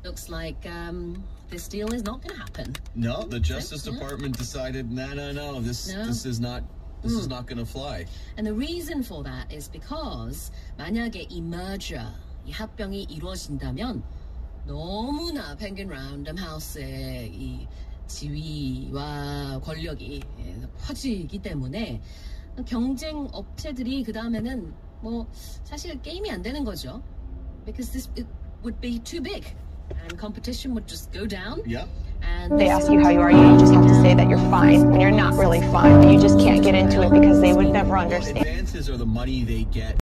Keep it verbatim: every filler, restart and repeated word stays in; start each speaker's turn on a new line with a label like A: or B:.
A: looks like um, this deal is not going to happen.
B: No, the Justice Department decided, no, no, no, this
A: No.
B: this is not this
A: 음.
B: is not going to fly.
A: And the reason for that is because 만약에 이 merger, 이 합병이 이루어진다면 너무나 펭귄 랜덤 하우스의 이 지위와 권력이 커지기 때문에 경쟁 업체들이 그 다음에는 뭐 사실 게임이 안 되는 거죠. Because this it would be too big, and competition would just go down.
B: Yeah.
A: And
C: They ask you how you are, you just have to say that you're fine when you're not really fine, but you just can't get into it because they would never understand.
B: Advances are the money they get